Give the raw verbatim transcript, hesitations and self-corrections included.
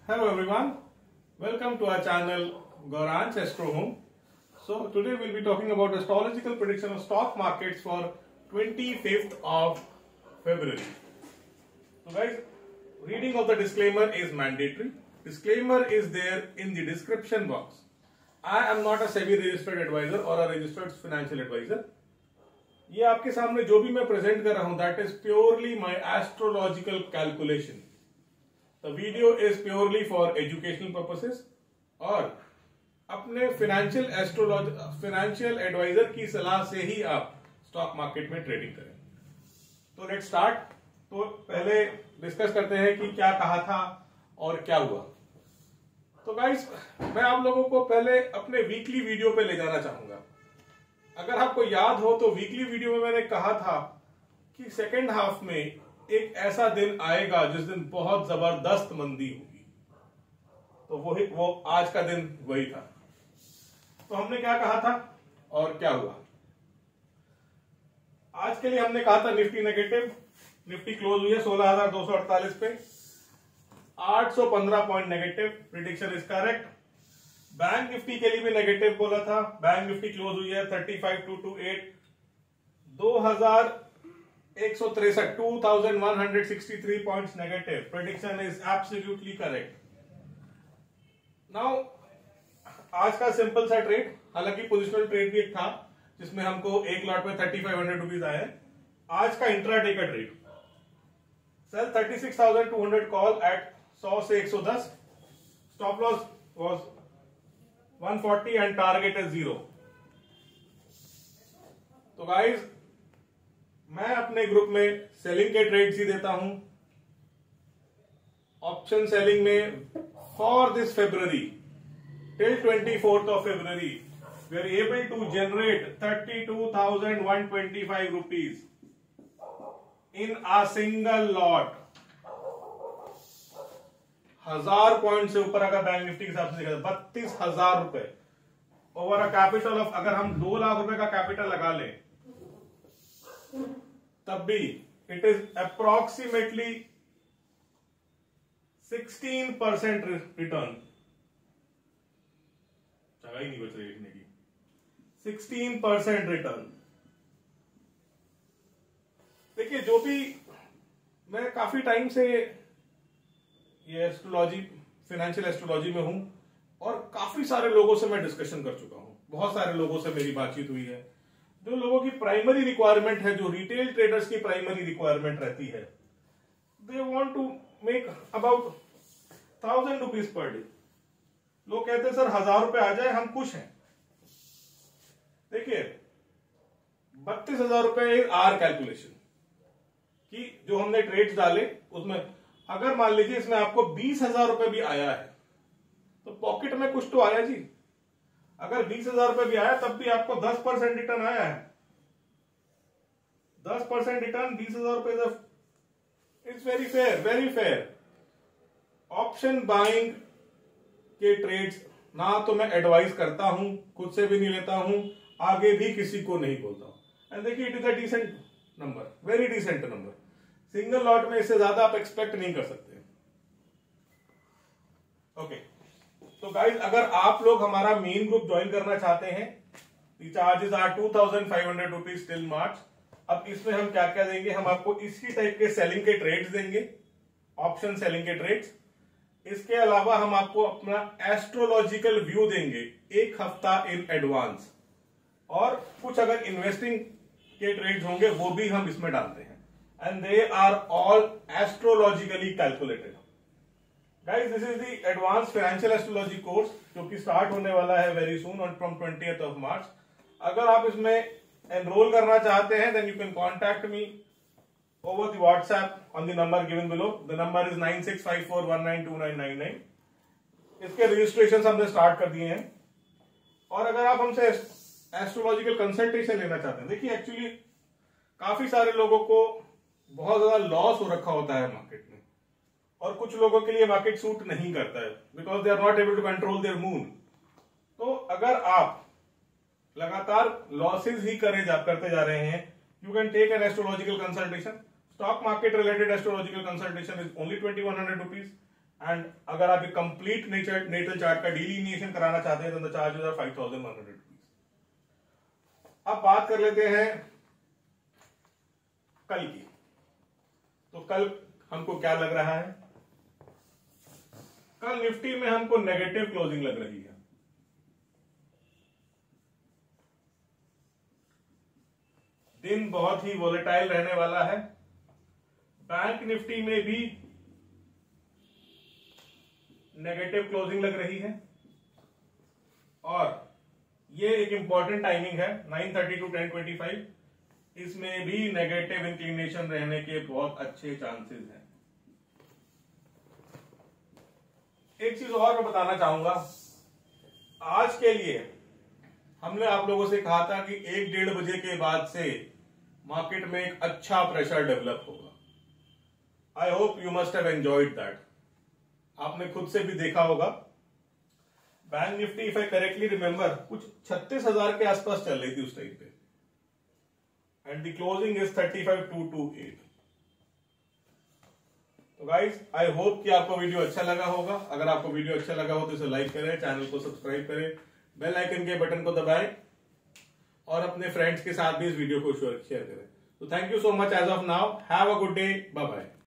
Hello everyone, welcome to our channel Gauransh Astro Home. So today we'll be talking about astrological prediction of stock markets for twenty-fifth of February. So guys, reading of the disclaimer is mandatory. Disclaimer is there in the description box. I am not a SEBI registered advisor or a registered financial advisor. ये आपके सामने जो भी मैं present कर रहा हूं, that is purely my astrological calculation. The video is purely for educational purposes और अपने फाइनेंशियल एस्ट्रोलॉजी फाइनेंशियल एडवाइजर की सलाह से ही आप स्टॉक मार्केट में ट्रेडिंग करें. तो लेट्स स्टार्ट. तो पहले डिस्कस करते हैं कि क्या कहा था और क्या हुआ. तो गाइस, मैं आप लोगों को पहले अपने वीकली वीडियो पे ले जाना चाहूंगा. अगर आपको याद हो तो वीकली वीडियो में मैंने कहा था कि सेकेंड हाफ में एक ऐसा दिन आएगा जिस दिन बहुत जबरदस्त मंदी होगी. तो वो ही वो आज का दिन वही था. तो हमने क्या कहा था और क्या हुआ. आज के लिए हमने कहा था निफ्टी नेगेटिव. निफ्टी क्लोज हुई है सोलह हजार दो सौ अड़तालीस पे, आठ सौ पंद्रह point negative. Prediction is correct. Bank Nifty के लिए भी नेगेटिव बोला था. बैंक निफ्टी क्लोज हुई है thirty five two two eight दो हजार एक सौ तिरसठ two thousand one hundred sixty three points negative. Prediction is absolutely correct. Now आज का सिंपल सा ट्रेड, हालांकि पोजिशनल ट्रेड भी एक था जिसमें हमको एक लॉट में थर्टी फाइव हंड्रेड रुपीज आए. आज का इंट्राडे का trade, sell thirty six thousand two hundred call at सौ से एक सौ दस. Stop loss was one forty and target is zero. तो गाइस, मैं अपने ग्रुप में सेलिंग के ट्रेड्स ही देता हूं. ऑप्शन सेलिंग में for this February till twenty fourth of February we are able to generate thirty two thousand one twenty five rupees in a single lot. हजार पॉइंट से ऊपर अगर बैंक निफ्टी के हिसाब से देखा बत्तीस हजार रुपए ओवर अ कैपिटल ऑफ, अगर हम दो लाख रुपए का कैपिटल लगा लें तब भी it is approximately sixteen percent return. जगह ही नहीं बच रही लिखने की. Sixteen percent return. देखिए, जो भी मैं काफी टाइम से ये एस्ट्रोलॉजी फाइनेंशियल एस्ट्रोलॉजी में हूं और काफी सारे लोगों से मैं डिस्कशन कर चुका हूं. बहुत सारे लोगों से मेरी बातचीत हुई है. जो लोगों की प्राइमरी रिक्वायरमेंट है, जो रिटेल ट्रेडर्स की प्राइमरी रिक्वायरमेंट रहती है, they want to make about thousand rupees per day. लोग कहते हैं सर हजार रुपए आ जाए हम खुश हैं. देखिए, बत्तीस हजार रुपए आर कैलकुलेशन कि जो हमने ट्रेड्स डाले उसमें अगर मान लीजिए इसमें आपको बीस हजार रुपए भी आया है तो पॉकेट में कुछ तो आया जी. अगर बीस हजार रुपए भी आया तब भी आपको दस परसेंट रिटर्न आया है. दस परसेंट रिटर्न बीस हजार रुपए it's very fair, very fair. Option buying के ट्रेड्स ना तो मैं एडवाइस करता हूं, खुद से भी नहीं लेता हूं, आगे भी किसी को नहीं बोलता हूं. एंड देखिए, it is a decent number, very decent number. Single lot में इससे ज्यादा आप एक्सपेक्ट नहीं कर सकते. ओके, तो गाइस, अगर आप लोग हमारा मेन ग्रुप ज्वाइन करना चाहते हैं, the charges are two thousand five hundred rupees till March. अब इसमें हम क्या क्या देंगे, हम आपको इसी टाइप के सेलिंग के ट्रेड्स देंगे, ऑप्शन सेलिंग के ट्रेड्स. इसके अलावा हम आपको अपना एस्ट्रोलॉजिकल व्यू देंगे एक हफ्ता इन एडवांस, और कुछ अगर इन्वेस्टिंग के ट्रेड्स होंगे वो भी हम इसमें डालते हैं. And they are all astrologically calculated. Guys, this is the advance financial astrology course जो कि स्टार्ट होने वाला है very soon on from twentieth of March. अगर आप इसमें एनरोल करना चाहते हैं then you can contact me over the WhatsApp on the number given below. The number is nine six five four one nine two nine nine nine. इसके registration हमने start कर दिए हैं. और अगर आप हमसे एस्ट्रोलॉजिकल कंसल्टेशन लेना चाहते हैं, देखिए एक्चुअली काफी सारे लोगों को बहुत ज्यादा लॉस हो रखा होता है मार्केट में, और कुछ लोगों के लिए मार्केट सूट नहीं करता है because they are not able to control their moon. तो अगर आप लगातार लॉसेज ही करे जा करते जा रहे हैं, you can take an astrological consultation. Stock market related astrological consultation is only twenty-one hundred rupees. And अगर आप कंप्लीट नेचर नेटल चार्ट का डिलीनिएशन कराना चाहते हैं तो the charges are five thousand one hundred rupees. अब बात कर लेते हैं कल की। तो कल हमको क्या लग रहा है? कल निफ्टी में हमको नेगेटिव क्लोजिंग लग रही है। दिन बहुत ही वोलेटाइल रहने वाला है। बैंक निफ्टी में भी नेगेटिव क्लोजिंग लग रही है और ये एक इंपॉर्टेंट टाइमिंग है nine thirty to ten twenty five, इसमें भी नेगेटिव इंक्लिनेशन रहने के बहुत अच्छे चांसेस हैं। एक चीज और मैं बताना चाहूंगा, आज के लिए हमने आप लोगों से कहा था कि एक डेढ़ बजे के बाद से मार्केट में एक अच्छा प्रेशर डेवलप होगा। I hope you must have enjoyed that. आपने खुद से भी देखा होगा bank Nifty, if I correctly remember, कुछ छत्तीस हजार के आसपास चल रही थी उस टाइम पे and the closing is thirty five two two eight. तो गाइज आई होप कि आपको वीडियो अच्छा लगा होगा। अगर आपको वीडियो अच्छा लगा हो तो इसे लाइक करें, चैनल को सब्सक्राइब करें, बेल आइकन के बटन को दबाएं और अपने फ्रेंड्स के साथ भी इस वीडियो को शेयर करें। तो thank you so much as of now, have a good day, bye bye.